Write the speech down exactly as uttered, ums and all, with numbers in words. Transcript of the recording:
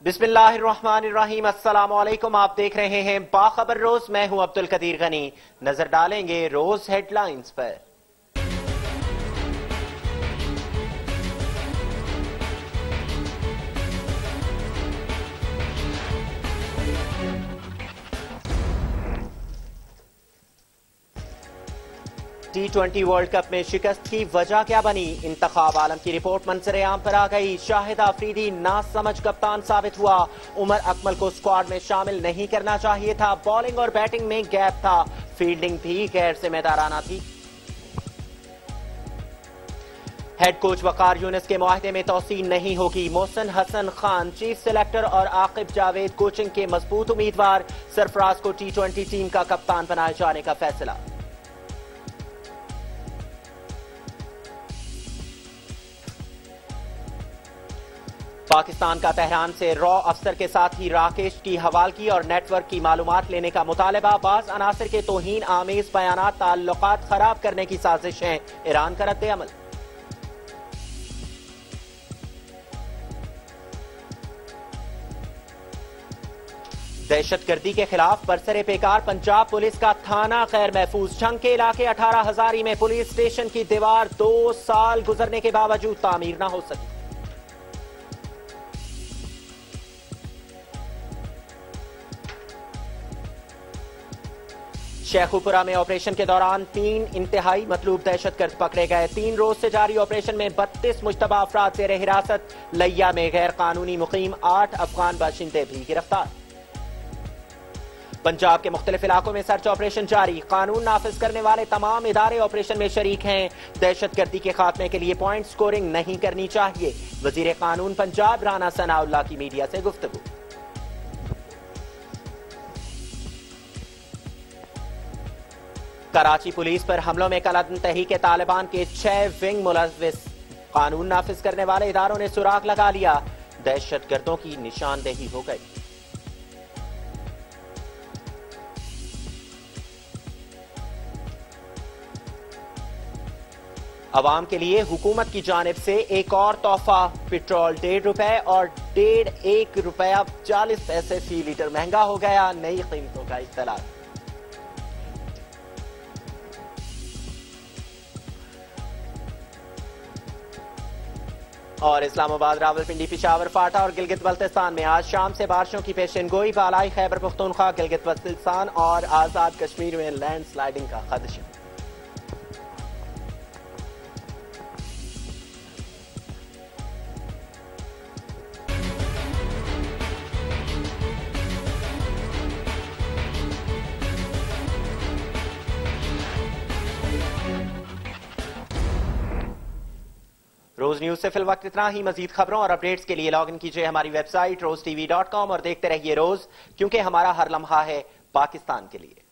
बिस्मिल्लाहिर्रहमानिर्रहीम। अस्सलाम वालेकुम। आप देख रहे हैं बाखबर रोज। मैं हूं अब्दुल कदीर गनी। नजर डालेंगे रोज हेडलाइंस पर। टी ट्वेंटी वर्ल्ड कप में शिकस्त की वजह क्या बनी? इंतखाब आलम की रिपोर्ट मंजर आम पर आ गई। शाहिद आफरीदी ना समझ कप्तान साबित हुआ। उमर अकमल को स्क्वाड में शामिल नहीं करना चाहिए था। बॉलिंग और बैटिंग में गैप था। फील्डिंग भी गैर जिम्मेदाराना थी। हेड कोच वकार यूनिस के मुआहदे में तौसीन नहीं होगी। मोहसिन हसन खान चीफ सिलेक्टर और आकिब जावेद कोचिंग के मजबूत उम्मीदवार। सरफराज को टी ट्वेंटी टीम का कप्तान बनाए जाने का फैसला। पाकिस्तान का तेहरान से रॉ अफसर के साथ ही राकेश की हवालगी और नेटवर्क की मालूमात लेने का मुतालबा। बाज अनासर के तौहीन आमेज बयानात ताल्लुकात खराब करने की साजिश है। ईरान का रद्द अमल। दहशतगर्दी के खिलाफ बरसरे पेकार पंजाब पुलिस का थाना गैर महफूज। जंग के इलाके अठारह हजारी में पुलिस स्टेशन की दीवार दो साल गुजरने के बावजूद तामीर न हो सकी। शेखुपुरा में ऑपरेशन के दौरान तीन इंतहाई मतलूब दहशतगर्द पकड़े गए। तीन रोज से जारी ऑपरेशन में बत्तीस मुश्तबा अफराद जेर हिरासत। लैया में गैर कानूनी मुकीम आठ अफगान बाशिंदे भी गिरफ्तार। पंजाब के मुख्तलिफ इलाकों में सर्च ऑपरेशन जारी। कानून नाफिज करने वाले तमाम इदारे ऑपरेशन में शरीक हैं। दहशतगर्दी के खात्मे के लिए पॉइंट स्कोरिंग नहीं करनी चाहिए। वजीर कानून पंजाब राना सनाउल्लाह की मीडिया से गुफ्तगू। कराची पुलिस पर हमलों में कलअदम तहरीक के तालिबान के छह विंग मुलविस। कानून नाफिज करने वाले इदारों ने सुराग लगा लिया। दहशतगर्दों की निशानदेही हो गई। अवाम के लिए हुकूमत की जानिब से एक और तोहफा। पेट्रोल डेढ़ रुपए और डेढ़ एक रुपया चालीस पैसे फी लीटर महंगा हो गया। नई कीमतों का इत्तला। और इस्लामाबाद, रावलपिंडी, पिशावर, फाटा और गिलगित बल्तिस्तान में आज शाम से बारिशों की पेशेनगोई। बालाई खैबर पख्तूनख्वा, गिलगित बल्तिस्तान और आजाद कश्मीर में लैंड स्लाइडिंग का खदशा। रोज न्यूज से फिल वक्त इतना ही। मजीद खबरों और अपडेट्स के लिए लॉग इन कीजिए हमारी website Rose TV dot com और देखते रहिए रोज, क्योंकि हमारा हर लम्हा है पाकिस्तान के लिए।